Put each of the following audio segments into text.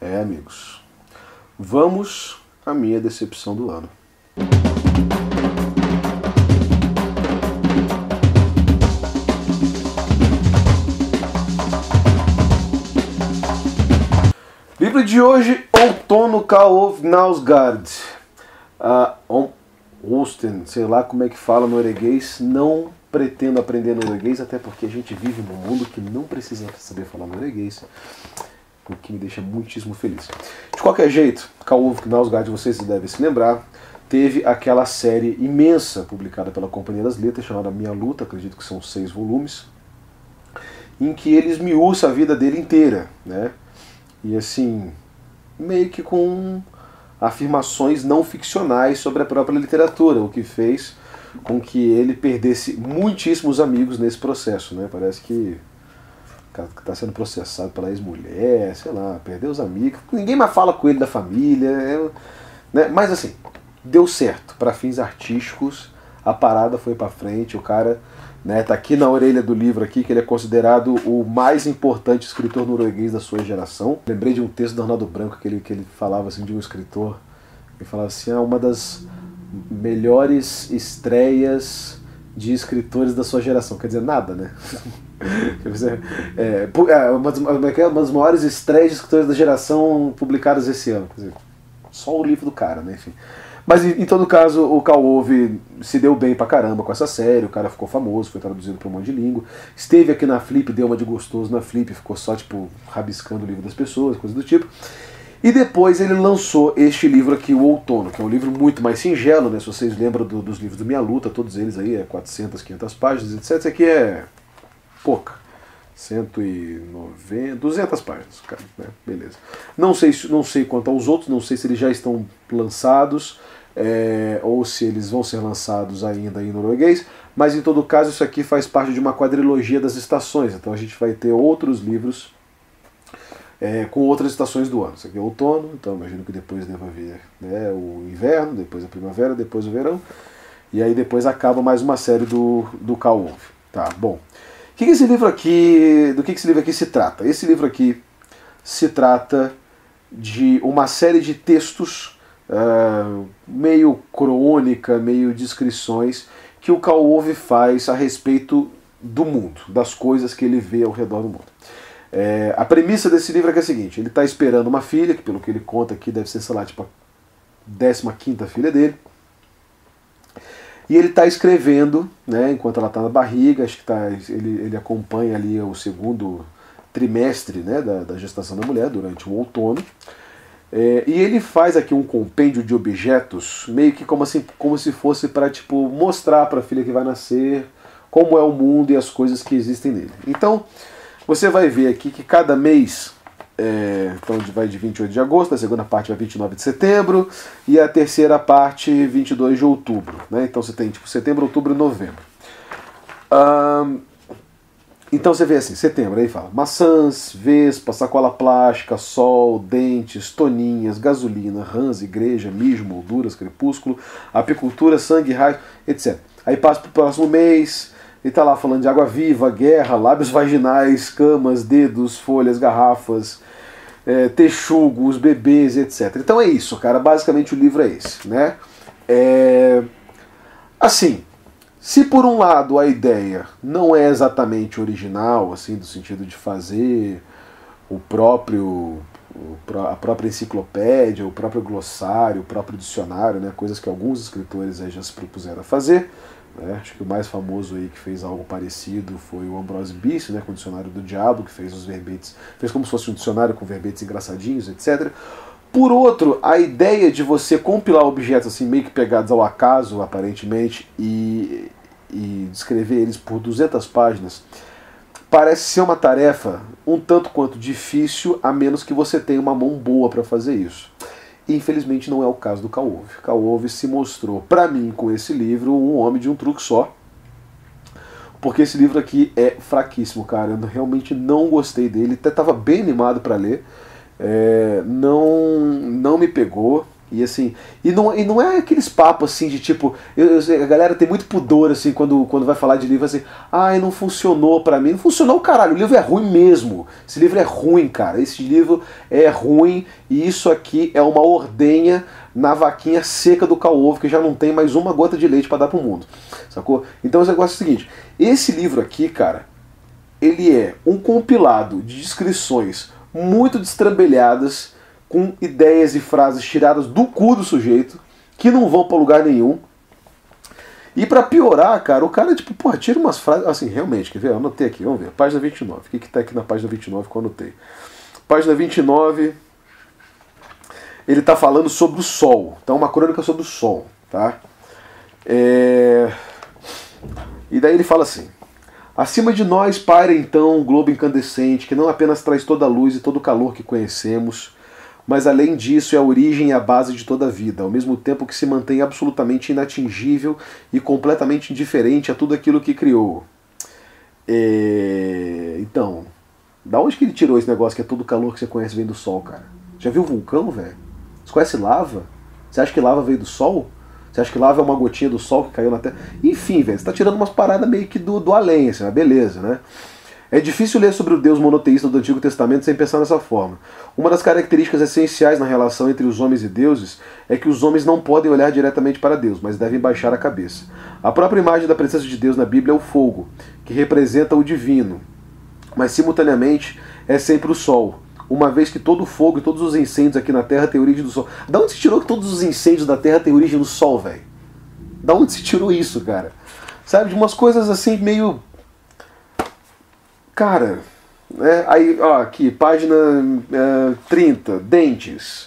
Amigos, vamos à minha decepção do ano. Livro de hoje, Outono Kvaov Knausgård. Osten, sei lá como é que fala norueguês, não pretendo aprender norueguês, até porque a gente vive num mundo que não precisa saber falar norueguês, o que me deixa muitíssimo feliz. De qualquer jeito, Kvaov Knausgård, vocês devem se lembrar, teve aquela série imensa publicada pela Companhia das Letras, chamada Minha Luta, acredito que são 6 volumes, em que ele esmiuça a vida dele inteira, né? E assim, meio que com afirmações não ficcionais sobre a própria literatura, o que fez com que ele perdesse muitíssimos amigos nesse processo, né? Parece que está sendo processado pela ex-mulher, sei lá, perdeu os amigos, ninguém mais fala com ele da família, né? Mas assim, deu certo, para fins artísticos, a parada foi para frente, o cara, né, tá aqui na orelha do livro aqui, que ele é considerado o mais importante escritor norueguês da sua geração. Lembrei de um texto do Arnaldo Branco que ele falava assim, de um escritor, ele falava assim, uma das melhores estreias de escritores da sua geração, quer dizer, nada, né? Uma das maiores estreias de escritores da geração publicadas esse ano, quer dizer, só o livro do cara, né? Enfim. Mas em todo caso, o Kvaov se deu bem pra caramba com essa série, o cara ficou famoso, foi traduzido pra um monte de língua, esteve aqui na Flip, deu uma de gostoso na Flip, ficou só tipo rabiscando o livro das pessoas, coisa do tipo. E depois ele lançou este livro aqui, O Outono, que é um livro muito mais singelo, né? Se vocês lembram dos livros do Minha Luta, todos eles aí, 400, 500 páginas, etc. Esse aqui é pouca, 190, 200 páginas, cara, né? Beleza. Não sei quanto aos outros, não sei se eles já estão lançados, ou se eles vão ser lançados ainda em norueguês, mas em todo caso isso aqui faz parte de uma quadrilogia das estações, então a gente vai ter outros livros com outras estações do ano. Isso aqui é outono, então imagino que depois deva vir, né, o inverno, depois a primavera, depois o verão, e aí depois acaba mais uma série do Kvaov. Tá, bom. Do que esse livro aqui se trata? Esse livro aqui se trata de uma série de textos meio crônica, meio descrições, que o Kvaov faz a respeito do mundo, das coisas que ele vê ao redor do mundo. A premissa desse livro é que é a seguinte: ele está esperando uma filha, que pelo que ele conta aqui deve ser, sei lá, tipo a 15ª filha dele, e ele está escrevendo, né, enquanto ela está na barriga, acho que ele acompanha ali o 2º trimestre, né, da gestação da mulher, durante o outono, e ele faz aqui um compêndio de objetos, meio que como se fosse para tipo, mostrar para a filha que vai nascer como é o mundo e as coisas que existem nele. Então, você vai ver aqui que cada mês, então vai de 28 de agosto, a segunda parte vai 29 de setembro, e a terceira parte 22 de outubro. Né? Então você tem tipo setembro, outubro e novembro. Então você vê assim, setembro, aí fala maçãs, vespa, sacola plástica, sol, dentes, toninhas, gasolina, rãs, igreja, mijo, molduras, crepúsculo, apicultura, sangue, raio, etc. Aí passa para o próximo mês, e tá lá falando de água viva, guerra, lábios vaginais, camas, dedos, folhas, garrafas, texugos, bebês, etc. Então é isso, cara. Basicamente o livro é esse, né? Assim, se por um lado a ideia não é exatamente original, assim, do sentido de fazer a própria enciclopédia, o próprio glossário, o próprio dicionário, né? Coisas que alguns escritores aí já se propuseram a fazer. Acho que o mais famoso aí que fez algo parecido foi o Ambrose Bierce, né, com o Dicionário do Diabo, que fez os verbetes, fez como se fosse um dicionário com verbetes engraçadinhos, etc. Por outro, a ideia de você compilar objetos assim meio que pegados ao acaso, aparentemente, e descrever eles por 200 páginas, parece ser uma tarefa um tanto quanto difícil, a menos que você tenha uma mão boa para fazer isso. E infelizmente não é o caso do Kvaov. Kvaov se mostrou, para mim, com esse livro, um homem de um truque só. Porque esse livro aqui é fraquíssimo, cara. Eu realmente não gostei dele. Até estava bem animado para ler. Não me pegou. E assim, e não é aqueles papos assim de tipo, a galera tem muito pudor assim quando vai falar de livro assim, ai, não funcionou pra mim. Não funcionou, caralho, o livro é ruim mesmo. Esse livro é ruim, cara. Esse livro é ruim e isso aqui é uma ordenha na vaquinha seca do Call-Ovo, que já não tem mais uma gota de leite pra dar pro mundo. Sacou? Então o negócio é o seguinte, esse livro aqui, cara, ele é um compilado de descrições muito destrambelhadas, com ideias e frases tiradas do cu do sujeito, que não vão pra lugar nenhum. E pra piorar, cara, o cara, tipo, porra, tira umas frases, assim, realmente, quer ver? Eu anotei aqui, vamos ver, página 29. O que tá aqui na página 29 que eu anotei? Página 29, ele tá falando sobre o Sol. Então, uma crônica sobre o Sol, tá? E daí ele fala assim: acima de nós paira então um globo incandescente que não apenas traz toda a luz e todo o calor que conhecemos, mas além disso é a origem e a base de toda a vida, ao mesmo tempo que se mantém absolutamente inatingível e completamente indiferente a tudo aquilo que criou. Então, da onde que ele tirou esse negócio que é todo o calor que você conhece vem do Sol, cara? Já viu vulcão, velho? Você conhece lava? Você acha que lava veio do Sol? Você acha que lava é uma gotinha do Sol que caiu na Terra? Enfim, velho, você tá tirando umas paradas meio que do além, assim, beleza, né? É difícil ler sobre o Deus monoteísta do Antigo Testamento sem pensar dessa forma. Uma das características essenciais na relação entre os homens e deuses é que os homens não podem olhar diretamente para Deus, mas devem baixar a cabeça. A própria imagem da presença de Deus na Bíblia é o fogo, que representa o divino, mas simultaneamente é sempre o sol, uma vez que todo o fogo e todos os incêndios aqui na Terra têm origem do sol. Da onde se tirou que todos os incêndios da Terra têm origem do sol, velho? Da onde se tirou isso, cara? Sabe, de umas coisas assim meio... Cara, né? Aí, ó, aqui, página 30, dentes.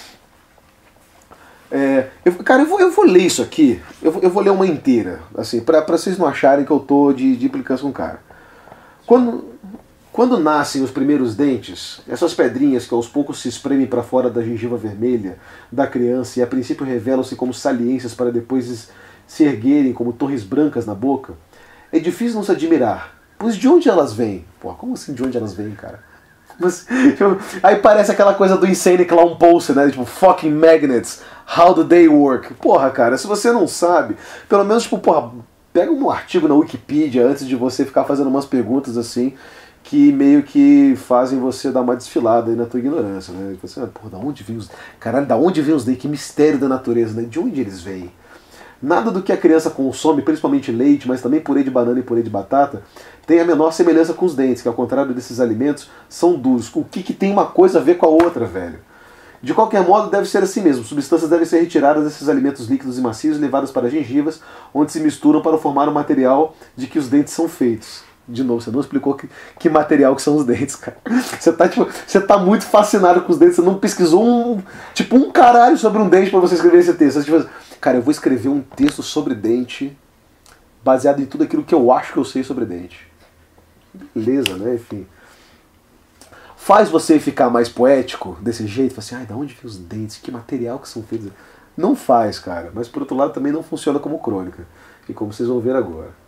Cara, eu vou ler isso aqui, eu vou ler uma inteira, assim, pra vocês não acharem que eu tô de implicância com o cara. Quando nascem os primeiros dentes, essas pedrinhas que aos poucos se espremem para fora da gengiva vermelha da criança e a princípio revelam-se como saliências para depois se erguerem como torres brancas na boca, é difícil não se admirar. Pois de onde elas vêm? Pô, como assim de onde elas vêm, cara? Mas, aí parece aquela coisa do Insane Clown Pulse, né? Tipo, fucking magnets, how do they work? Porra, cara, se você não sabe, pelo menos, tipo, porra, pega um artigo na Wikipedia antes de você ficar fazendo umas perguntas assim, que meio que fazem você dar uma desfilada aí na tua ignorância, né? Tipo assim, porra, da onde vêm os... Caralho, da onde vêm os daí? Que mistério da natureza, né? De onde eles vêm? Nada do que a criança consome, principalmente leite, mas também purê de banana e purê de batata, tem a menor semelhança com os dentes, que ao contrário desses alimentos, são duros. O que tem uma coisa a ver com a outra, velho? De qualquer modo, deve ser assim mesmo. Substâncias devem ser retiradas desses alimentos líquidos e macios e levadas para gengivas, onde se misturam para formar o material de que os dentes são feitos. De novo, você não explicou que material que são os dentes, cara. Você tá muito fascinado com os dentes, você não pesquisou um caralho sobre um dente para você escrever esse texto. Você, tipo, cara, eu vou escrever um texto sobre dente baseado em tudo aquilo que eu acho que eu sei sobre dente. Beleza, né? Enfim. Faz você ficar mais poético desse jeito? Fala assim, ai, da onde vem os dentes? Que material que são feitos? Não faz, cara. Mas por outro lado também não funciona como crônica. E como vocês vão ver agora.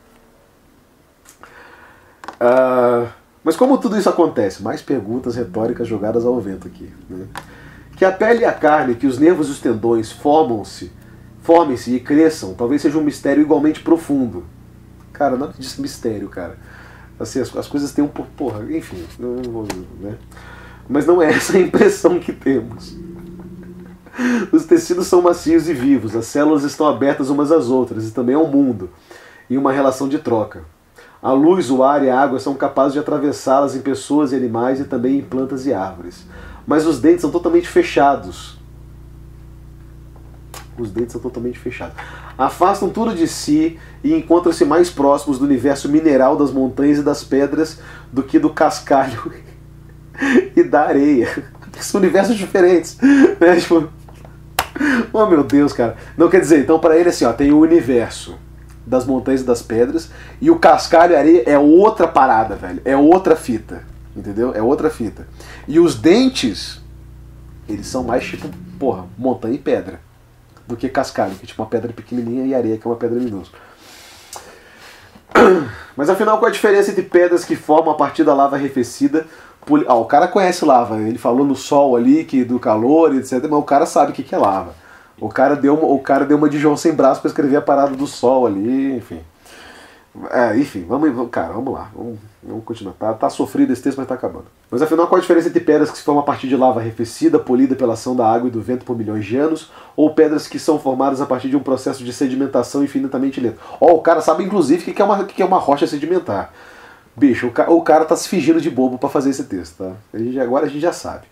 Mas como tudo isso acontece? Mais perguntas retóricas jogadas ao vento aqui, né? Que a pele e a carne, que os nervos e os tendões formem-se e cresçam, talvez seja um mistério igualmente profundo. Cara, nada disso é mistério, cara. Assim, as coisas têm porra, enfim, não vou, né? Mas não é essa a impressão que temos. Os tecidos são macios e vivos, as células estão abertas umas às outras e também ao mundo, em uma relação de troca. A luz, o ar e a água são capazes de atravessá-las em pessoas e animais e também em plantas e árvores. Mas os dentes são totalmente fechados. Os dentes são totalmente fechados. Afastam tudo de si e encontram-se mais próximos do universo mineral das montanhas e das pedras do que do cascalho e da areia. São universos diferentes, né? Tipo, oh meu Deus, cara. Não, quer dizer, então para ele assim, ó, tem o universo das montanhas e das pedras, e o cascalho e a areia é outra parada, velho. É outra fita, entendeu? É outra fita. E os dentes, eles são mais tipo, porra, montanha e pedra, do que cascalho, que é tipo uma pedra pequenininha, e areia, que é uma pedra minúscula. Mas afinal, qual a diferença entre pedras que formam a partir da lava arrefecida? O cara conhece lava, ele falou no sol ali, que do calor, etc, mas o cara sabe o que é lava. O cara deu uma de João sem braço pra escrever a parada do sol ali, enfim. Enfim, vamos lá. Vamos continuar. Tá sofrido esse texto, mas tá acabando. Mas afinal, qual a diferença entre pedras que se formam a partir de lava arrefecida, polida pela ação da água e do vento por milhões de anos, ou pedras que são formadas a partir de um processo de sedimentação infinitamente lento? O cara sabe inclusive o que é uma rocha sedimentar. Bicho, o cara tá se fingindo de bobo pra fazer esse texto, tá? Agora a gente já sabe.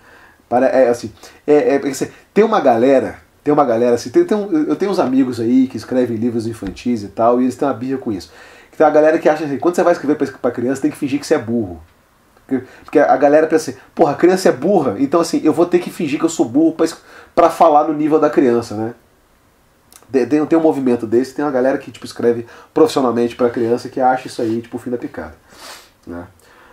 Tem uma galera assim, eu tenho uns amigos aí que escrevem livros infantis e tal, e eles têm uma birra com isso. Tem uma galera que acha assim, quando você vai escrever pra criança, tem que fingir que você é burro. Porque a galera pensa assim, porra, a criança é burra, então assim, eu vou ter que fingir que eu sou burro pra falar no nível da criança, né? Tem um movimento desse, tem uma galera que tipo, escreve profissionalmente pra criança que acha isso aí, tipo, o fim da picada. Né?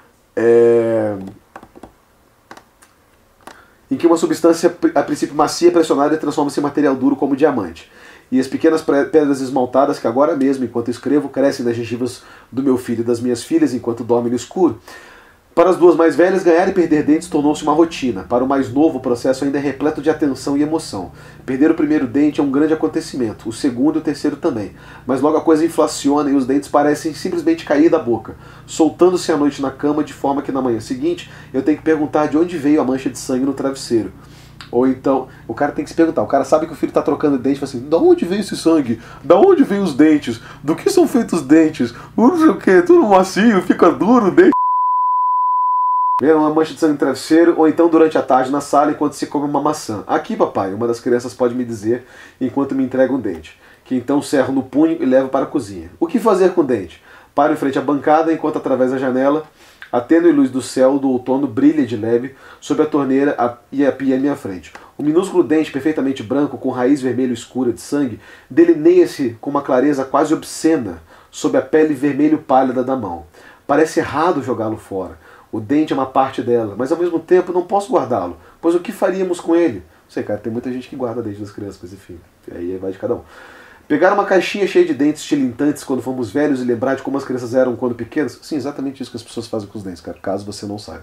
Em que uma substância, a princípio macia, pressionada, transforma-se em material duro como diamante. E as pequenas pedras esmaltadas que agora mesmo, enquanto escrevo, crescem nas gengivas do meu filho e das minhas filhas enquanto dormem no escuro. Para as duas mais velhas, ganhar e perder dentes tornou-se uma rotina. Para o mais novo, o processo ainda é repleto de atenção e emoção. Perder o primeiro dente é um grande acontecimento, o segundo e o terceiro também. Mas logo a coisa inflaciona e os dentes parecem simplesmente cair da boca, soltando-se à noite na cama de forma que na manhã seguinte eu tenho que perguntar de onde veio a mancha de sangue no travesseiro. Ou então, o cara tem que se perguntar, o cara sabe que o filho está trocando dente, fala assim, da onde veio esse sangue? Da onde veio os dentes? Do que são feitos os dentes? Não sei o que, tudo macio, fica duro o dente. Uma mancha de sangue no travesseiro, ou então durante a tarde na sala enquanto se come uma maçã. Aqui, papai, uma das crianças pode me dizer enquanto me entrega um dente, que então cerro no punho e levo para a cozinha. O que fazer com o dente? Paro em frente à bancada enquanto através da janela a tênue luz do céu do outono brilha de leve sobre a torneira e a pia à minha frente. O minúsculo dente perfeitamente branco, com raiz vermelho escura de sangue, delineia-se com uma clareza quase obscena sob a pele vermelho pálida da mão. Parece errado jogá-lo fora. O dente é uma parte dela, mas ao mesmo tempo não posso guardá-lo, pois o que faríamos com ele? Não sei, cara, tem muita gente que guarda dente das crianças, mas enfim, aí vai de cada um. Pegar uma caixinha cheia de dentes tilintantes quando fomos velhos e lembrar de como as crianças eram quando pequenas? Sim, exatamente isso que as pessoas fazem com os dentes, cara, caso você não saiba.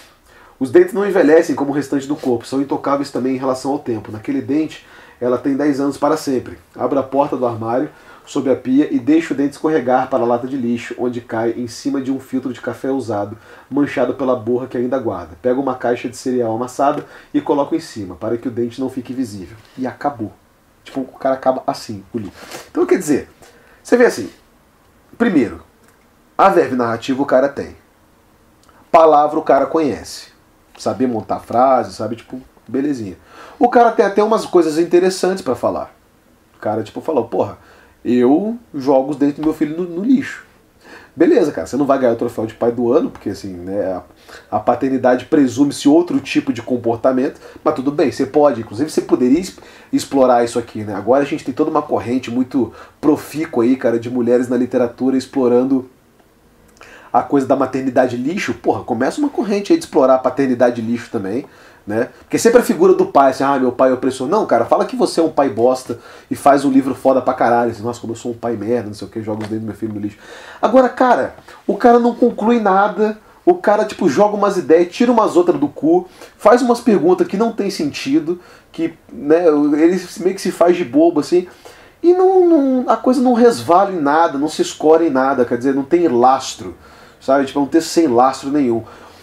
Os dentes não envelhecem como o restante do corpo, são intocáveis também em relação ao tempo. Naquele dente, ela tem 10 anos para sempre. Abro a porta do armário, sob a pia, e deixo o dente escorregar para a lata de lixo, onde cai em cima de um filtro de café usado, manchado pela borra que ainda guarda. Pego uma caixa de cereal amassada e coloco em cima, para que o dente não fique visível. E acabou. Tipo, o cara acaba assim, o livro. Então, quer dizer, você vê assim, primeiro, a verve narrativa o cara tem. Palavra o cara conhece. Saber montar frase, sabe, tipo, belezinha. O cara tem até umas coisas interessantes pra falar. O cara, tipo, falou, porra, eu jogo os dentes do meu filho no lixo. Beleza, cara, você não vai ganhar o troféu de pai do ano, porque assim, né, a paternidade presume-se outro tipo de comportamento, mas tudo bem, você pode, inclusive você poderia explorar isso aqui, né? Agora a gente tem toda uma corrente muito profícua aí, cara, de mulheres na literatura explorando a coisa da maternidade lixo. Porra, começa uma corrente aí de explorar a paternidade lixo também, né? Porque sempre a figura do pai, assim, meu pai é opressor. Não, cara, fala que você é um pai bosta e faz um livro foda pra caralho. Assim, nossa, como eu sou um pai merda, não sei o que, joga os dedos do meu filho no lixo. Agora, cara, o cara não conclui nada, o cara, tipo, joga umas ideias, tira umas outras do cu, faz umas perguntas que não tem sentido, que, né, ele meio que se faz de bobo, assim, e a coisa não resvala em nada, não se escora em nada, quer dizer, não tem lastro, sabe? Tipo, é um texto sem lastro nenhum.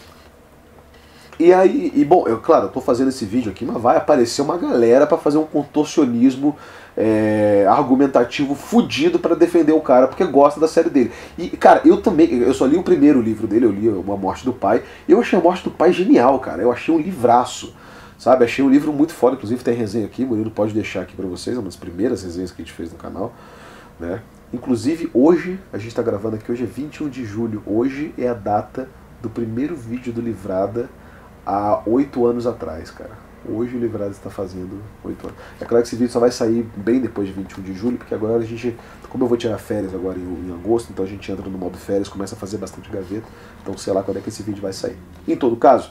E aí, bom, claro, eu tô fazendo esse vídeo aqui, mas vai aparecer uma galera pra fazer um contorcionismo argumentativo fudido pra defender o cara, porque gosta da série dele. E, cara, eu só li o primeiro livro dele, eu li A Morte do Pai, e eu achei A Morte do Pai genial, cara, eu achei um livraço, sabe, achei um livro muito foda, inclusive tem resenha aqui, o Murilo pode deixar aqui pra vocês, é uma das primeiras resenhas que a gente fez no canal, né. Inclusive, hoje, a gente tá gravando aqui, hoje é 21 de julho, hoje é a data do primeiro vídeo do Livrada há 8 anos atrás, cara. Hoje o Livrada está fazendo 8 anos. É claro que esse vídeo só vai sair bem depois de 21 de julho, porque agora a gente, como eu vou tirar férias agora em agosto, então a gente entra no modo férias, começa a fazer bastante gaveta, então sei lá quando é que esse vídeo vai sair. Em todo caso,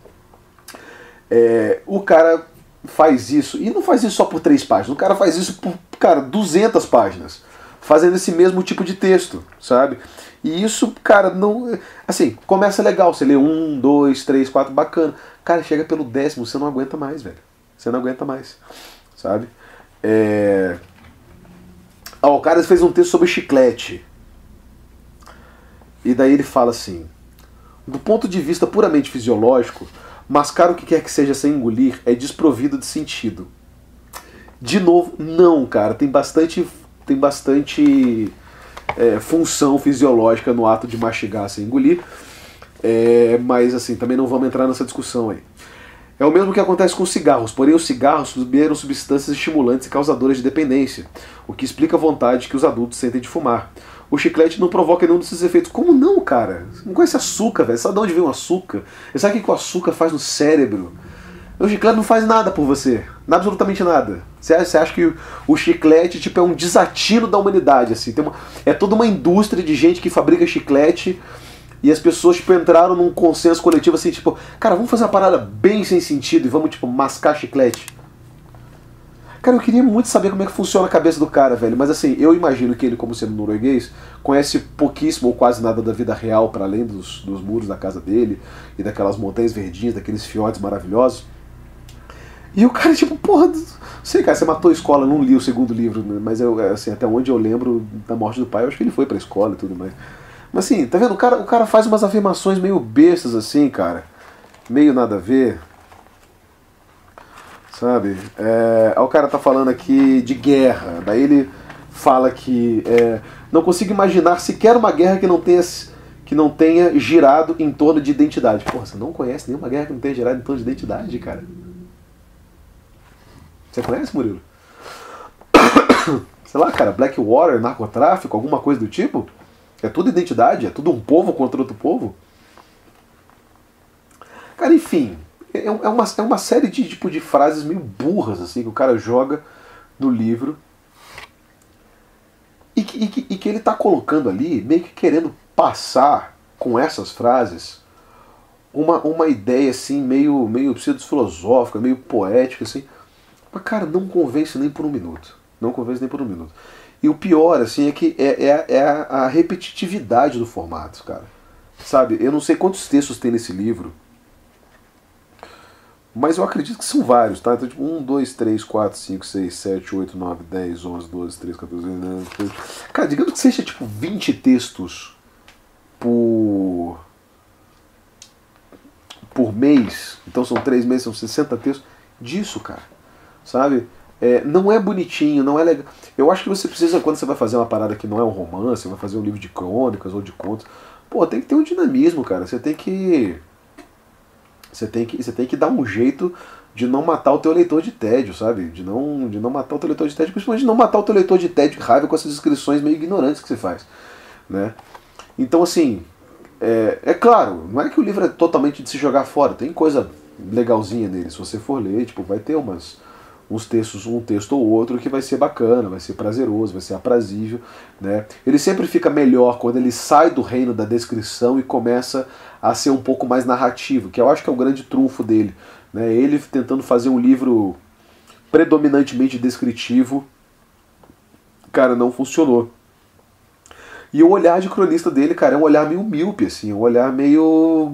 o cara faz isso, e não faz isso só por 3 páginas, o cara faz isso por, cara, 200 páginas, fazendo esse mesmo tipo de texto, sabe? E isso, cara, não... Assim, começa legal, você lê 1, 2, 3, 4, bacana. Cara, chega pelo 10º, você não aguenta mais, velho. Você não aguenta mais, sabe? O cara fez um texto sobre chiclete. E daí ele fala assim: do ponto de vista puramente fisiológico, mascar o que quer que seja sem engolir é desprovido de sentido. De novo, não, cara. Tem bastante função fisiológica no ato de mastigar sem engolir. Mas assim, também não vamos entrar nessa discussão aí. É o mesmo que acontece com os cigarros, porém os cigarros liberam substâncias estimulantes e causadoras de dependência, o que explica a vontade que os adultos sentem de fumar. O chiclete não provoca nenhum desses efeitos. Como não, cara? Você não conhece açúcar, velho. Sabe de onde vem o açúcar? Você sabe o que o açúcar faz no cérebro? O chiclete não faz nada por você. Absolutamente nada. Você acha que o chiclete tipo, é um desatino da humanidade. Assim. É toda uma indústria de gente que fabrica chiclete e as pessoas tipo, entraram num consenso coletivo assim, tipo, cara, vamos fazer uma parada bem sem sentido e vamos tipo, mascar chiclete. Cara, eu queria muito saber como é que funciona a cabeça do cara, velho. Mas assim, eu imagino que ele, como sendo norueguês, conhece pouquíssimo ou quase nada da vida real, para além dos muros da casa dele e daquelas montanhas verdinhas, daqueles fiordes maravilhosos. E o cara, tipo, porra, não sei, cara, você matou a escola, eu não li o segundo livro, né? Mas eu, assim, até onde eu lembro da morte do pai, eu acho que ele foi pra escola e tudo mais. Mas assim, tá vendo? O cara faz umas afirmações meio bestas assim, cara. Meio nada a ver. Sabe? O cara tá falando aqui de guerra. Daí ele fala que não consigo imaginar sequer uma guerra que não tenha girado em torno de identidade. Porra, você não conhece nenhuma guerra que não tenha girado em torno de identidade, cara? Você conhece, Murilo? Sei lá, cara, Blackwater, narcotráfico, alguma coisa do tipo? É tudo identidade, é tudo um povo contra outro povo. Cara, enfim, é uma série de frases meio burras assim que o cara joga no livro e que ele tá colocando ali, meio que querendo passar com essas frases uma ideia assim, meio pseudo-filosófica, meio poética, assim. Mas, cara, não convence nem por um minuto. Não convence nem por um minuto. E o pior, assim, é que a repetitividade do formato, cara. Sabe, eu não sei quantos textos tem nesse livro, mas eu acredito que são vários, tá? Então, tipo, 1, 2, 3, 4, 5, 6, 7, 8, 9, 10, 11, 12, 13, 14, 15... Cara, digamos que seja, tipo, 20 textos por mês. Então são 3 meses, são 60 textos. Disso, cara. Sabe? Não é bonitinho, não é legal. Eu acho que você precisa, quando você vai fazer uma parada que não é um romance, vai fazer um livro de crônicas ou de contos, pô, tem que ter um dinamismo, cara. Você tem que dar um jeito de não matar o teu leitor de tédio, sabe? De não matar o teu leitor de tédio, principalmente de não matar o teu leitor de tédio e raiva com essas descrições meio ignorantes que você faz, né? Então, assim, claro, não é que o livro é totalmente de se jogar fora, tem coisa legalzinha nele, se você for ler, tipo, vai ter uns textos, um texto ou outro que vai ser bacana, vai ser prazeroso, vai ser aprazível, né? Ele sempre fica melhor quando ele sai do reino da descrição e começa a ser um pouco mais narrativo, que eu acho que é o grande trunfo dele, né? Ele tentando fazer um livro predominantemente descritivo, cara, não funcionou. E o olhar de cronista dele, cara, é um olhar meio míope, assim, um olhar meio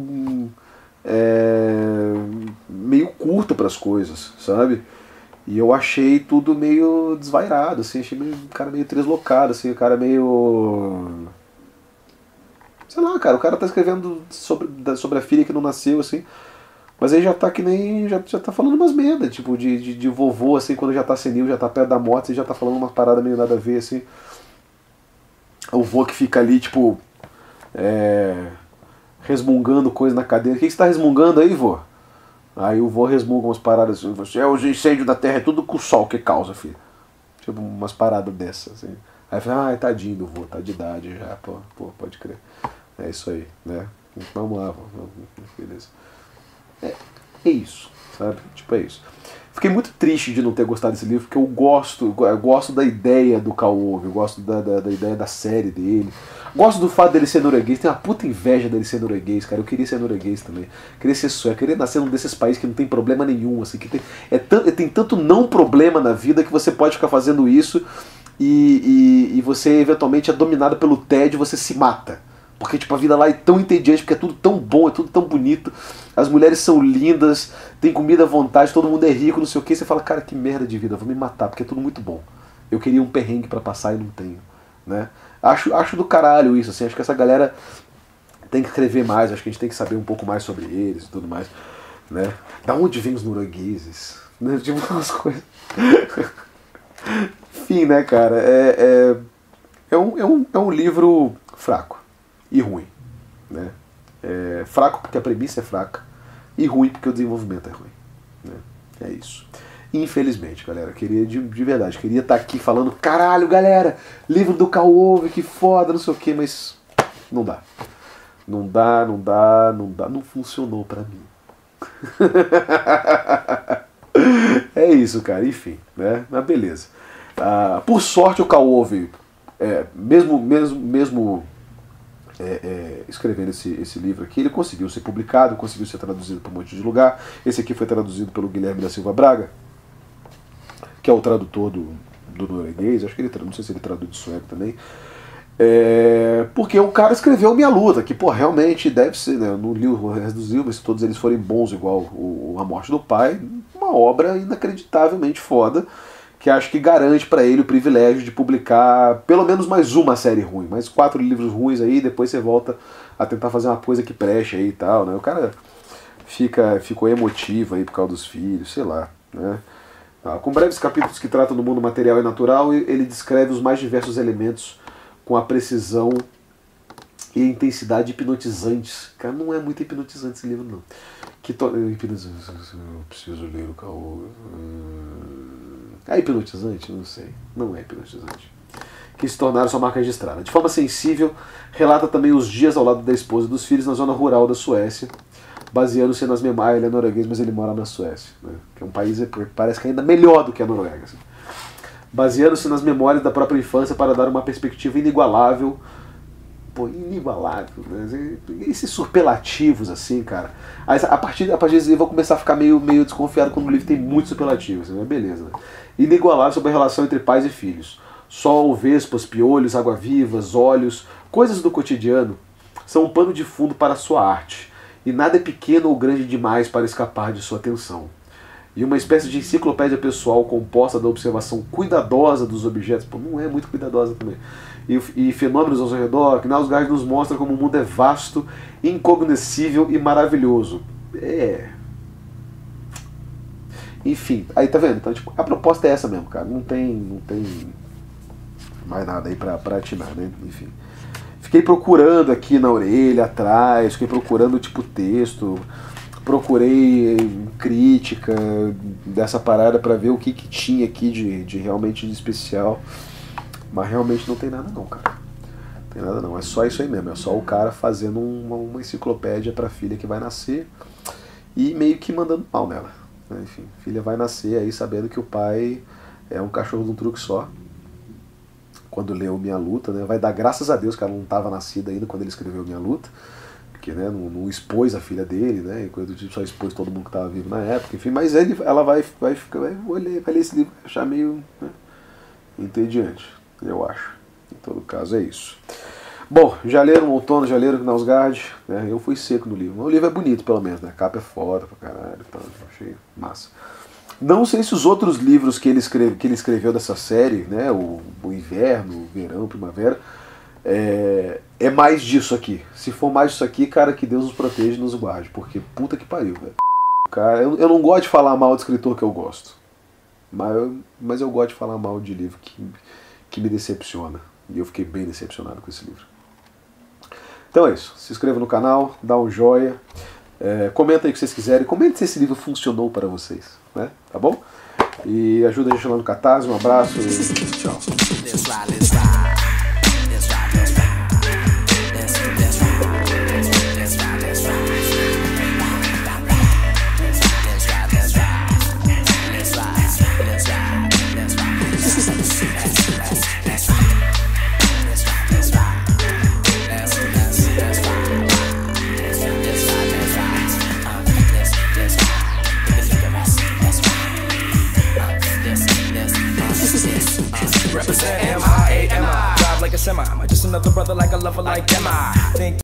curto para as coisas, sabe? E eu achei tudo meio desvairado, assim, achei um cara meio deslocado, assim, um cara meio... Sei lá, cara, o cara tá escrevendo sobre a filha que não nasceu, assim, mas aí já tá que nem... já tá falando umas merda, tipo, de vovô, assim, quando já tá senil, já tá perto da morte, você já tá falando uma parada meio nada a ver, assim. O vô que fica ali, tipo, resmungando coisa na cadeira. O que você tá resmungando aí, vô? Aí o vô resmunga umas paradas assim, os incêndios da terra é tudo com o sol que causa, filho. Tipo, umas paradas dessas, assim. Aí fala, tadinho do vô, tá de idade já, pô, pode crer. É isso aí, né? Vamos lá, vô, beleza. É isso, sabe? Tipo, é isso. Fiquei muito triste de não ter gostado desse livro, porque eu gosto da ideia do Call-Over, eu gosto da ideia da série dele. Gosto do fato dele ser norueguês, tenho uma puta inveja dele ser norueguês, cara. Eu queria ser norueguês também. Queria ser sueco, queria nascer num desses países que não tem problema nenhum, assim, que tem tanto não problema na vida que você pode ficar fazendo isso e você eventualmente é dominado pelo tédio, você se mata, Porque tipo, a vida lá é tão entediante, porque é tudo tão bom, é tudo tão bonito, as mulheres são lindas, tem comida à vontade, todo mundo é rico, não sei o que, você fala, cara, que merda de vida, vou me matar, porque é tudo muito bom. Eu queria um perrengue pra passar e não tenho, né? Acho do caralho isso, assim, acho que essa galera tem que escrever mais, acho que a gente tem que saber um pouco mais sobre eles e tudo mais, né? Da onde vêm os noruegueses? Né? Tipo, umas coisas... Enfim, né, cara, é um livro fraco e ruim, né? Fraco porque a premissa é fraca e ruim porque o desenvolvimento é ruim, né? É isso. Infelizmente, galera, queria de verdade, queria estar aqui falando, caralho, galera, livro do Karl Ove, que foda, não sei o que, mas não dá. Não funcionou pra mim. É isso, cara, enfim, né? Mas beleza. Por sorte, o Karl Ove, mesmo escrevendo esse livro aqui, ele conseguiu ser publicado, conseguiu ser traduzido para um monte de lugar. Esse aqui foi traduzido pelo Guilherme da Silva Braga, que é o tradutor do norueguês, acho que ele, não sei se ele traduz de sueco também. Porque o cara escreveu Minha Luta, que, pô, realmente deve ser, né? Eu não li o resto dos livros, se todos eles forem bons igual A Morte do Pai, uma obra inacreditavelmente foda, que acho que garante pra ele o privilégio de publicar pelo menos mais uma série ruim, mais 4 livros ruins aí, depois você volta a tentar fazer uma coisa que preste aí e tal, né? O cara ficou emotivo aí por causa dos filhos, sei lá, né? Com breves capítulos que tratam do mundo material e natural, ele descreve os mais diversos elementos com a precisão e a intensidade hipnotizantes. Cara, não é muito hipnotizante esse livro, não. Eu preciso ler o Karl. É hipnotizante? Não sei. Não é hipnotizante. Que se tornaram sua marca registrada. De forma sensível, relata também os dias ao lado da esposa e dos filhos na zona rural da Suécia, baseando-se nas memórias. Ele é norueguês, mas ele mora na Suécia, né? Que é um país que parece que é ainda melhor do que a Noruega, assim. Baseando-se nas memórias da própria infância para dar uma perspectiva inigualável. Pô, inigualável, né? Esses superlativos, assim, cara. A partir desse livro eu vou começar a ficar meio desconfiado quando o livro tem muitos superlativos, né? Beleza, né? Inigualável sobre a relação entre pais e filhos. Sol, vespas, piolhos, água-vivas, olhos, coisas do cotidiano, são um pano de fundo para a sua arte. E nada é pequeno ou grande demais para escapar de sua atenção. E uma espécie de enciclopédia pessoal composta da observação cuidadosa dos objetos, pô, não é muito cuidadosa também, e fenômenos ao seu redor, que Knausgaard nos mostra como o mundo é vasto, incognoscível e maravilhoso. Enfim, aí tá vendo? Então, tipo, a proposta é essa mesmo, cara. Não tem mais nada aí pra atinar, né? Enfim. Fiquei procurando aqui na orelha, atrás, fiquei procurando tipo texto, procurei crítica dessa parada pra ver o que tinha aqui de realmente de especial, mas realmente não tem nada não, cara. Não tem nada não, é só isso aí mesmo, é só o cara fazendo uma enciclopédia pra filha que vai nascer e meio que mandando pau nela, né? Enfim, filha vai nascer aí sabendo que o pai é um cachorro de um truque só. Quando leu Minha Luta, né, vai dar graças a Deus que ela não estava nascida ainda quando ele escreveu Minha Luta, porque, né, não expôs a filha dele, né, coisa do tipo, só expôs todo mundo que estava vivo na época, enfim, mas ela vai ler esse livro e achar meio, né, entediante, eu acho. Em todo caso é isso. Bom, já leram Outono, já leram Knausgaard, né, eu fui seco no livro. O livro é bonito, pelo menos, né, a capa é foda pra caralho, então, achei massa. Não sei se os outros livros que ele escreveu dessa série, né, o Inverno, o Verão, Primavera, é mais disso aqui. Se for mais disso aqui, cara, que Deus nos proteja e nos guarde, porque puta que pariu, velho. Cara, eu não gosto de falar mal de escritor que eu gosto, mas eu gosto de falar mal de livro que me decepciona, e eu fiquei bem decepcionado com esse livro. Então é isso, se inscreva no canal, dá um joia, comenta aí o que vocês quiserem, comente se esse livro funcionou para vocês, né? Tá bom? E ajuda a gente lá no Catarse, um abraço e tchau. Represent M-I-A-M-I. Drive like a semi. I might just another brother like a lover like am I? Think